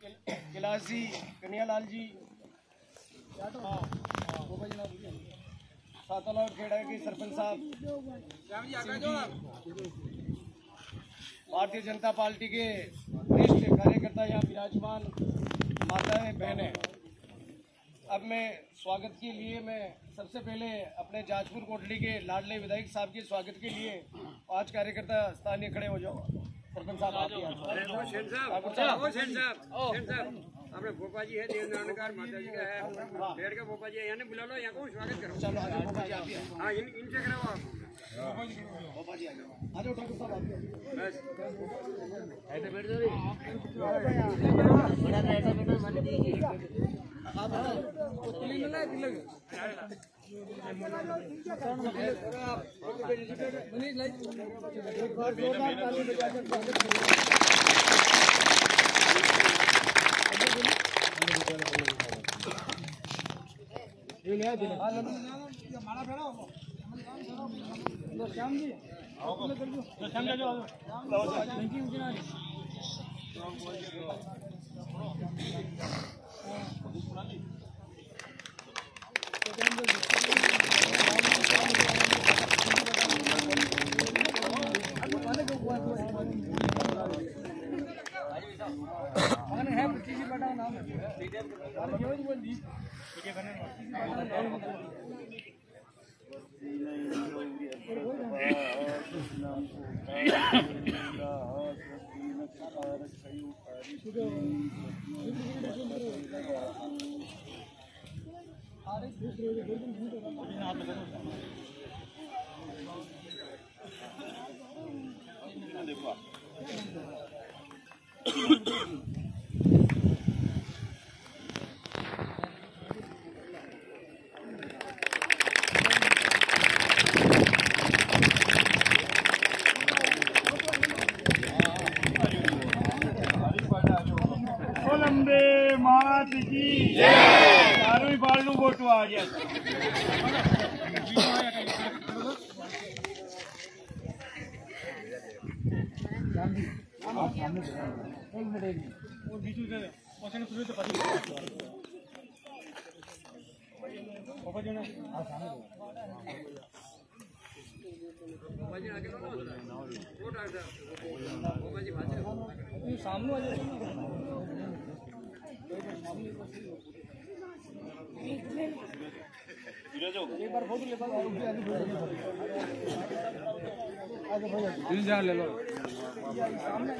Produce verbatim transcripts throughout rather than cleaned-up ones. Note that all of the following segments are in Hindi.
कैलाश जी, कन्हैयालाल जी, सातला खेड़ा के सरपंच साहब, भारतीय जनता पार्टी के वरिष्ठ कार्यकर्ता यहाँ विराजमान माताएं बहनें, अब मैं स्वागत के लिए मैं सबसे पहले अपने जाजपुर कोटली के लाडले विधायक साहब के स्वागत के लिए पांच कार्यकर्ता स्थानीय खड़े हो जाओ। सरपंच साहब अपने भोपा जी है, देवनारायणकार माता जी का है, पेड़ का भोपा जी है, यहाँ बुला लो, यहाँ को स्वागत करो। चलो आज भोपा जी आती है। हाँ इन इनसे कराओ आप। भोपा जी आ जाओ। आ जाओ डॉक्टर साहब आती है। बस ऐसे बैठ जाओ रे। बड़ा ऐसा बैठो मान दीजिए। आप कोटली में ना दिल लगे। मनीष लाइट एक बार जोरदार ताली बजाकर स्वागत करें। ये ले दे माला फेरा लो श्याम जी आओ श्याम जी आओ थैंक यू जी मैंने है पच्चीस बटा नाम है अरे क्यों बोल दी ठीक है बने देखो लंबे मात की चारों बाल नु वोट आ गया सामने एक बार फोटो ले तीन चार ले लो सामने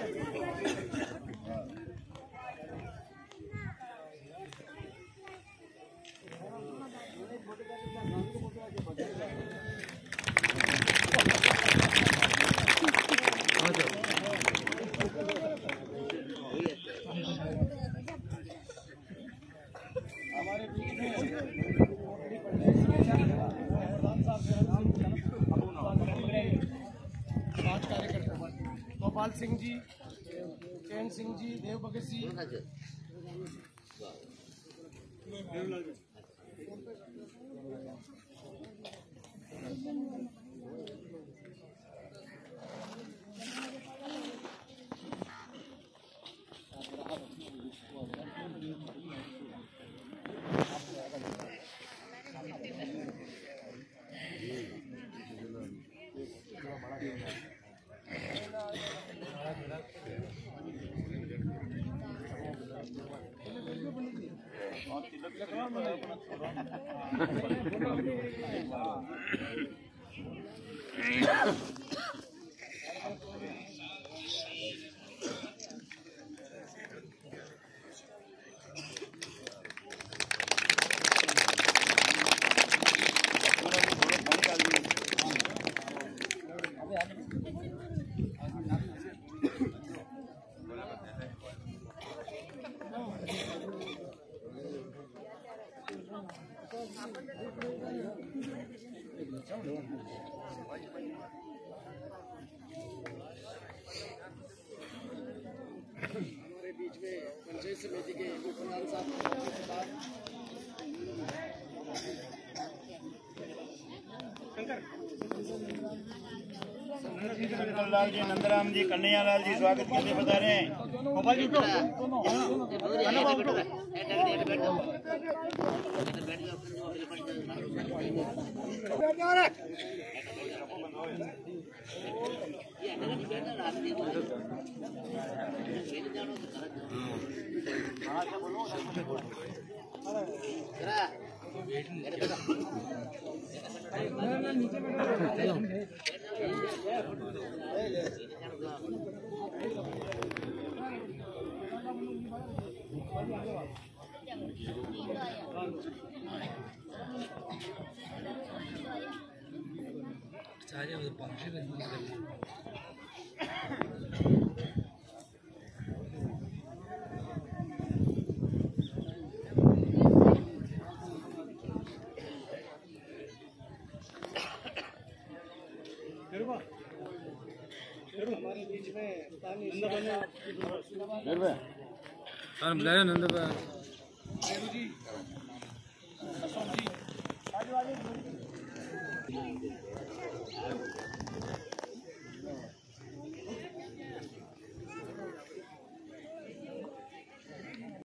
हमारे बीच में पांच कार्यकर्ता गोपाल सिंह जी, चैन सिंह जी, देव भगत जी, हमारे बीच में पंचायत समिति के प्रधान साहब लाल जी, नंदराम जी, कन्हैयालाल जी स्वागत के लिए बता रहे हैं। हमारे बीच में स्थानीय नंद जी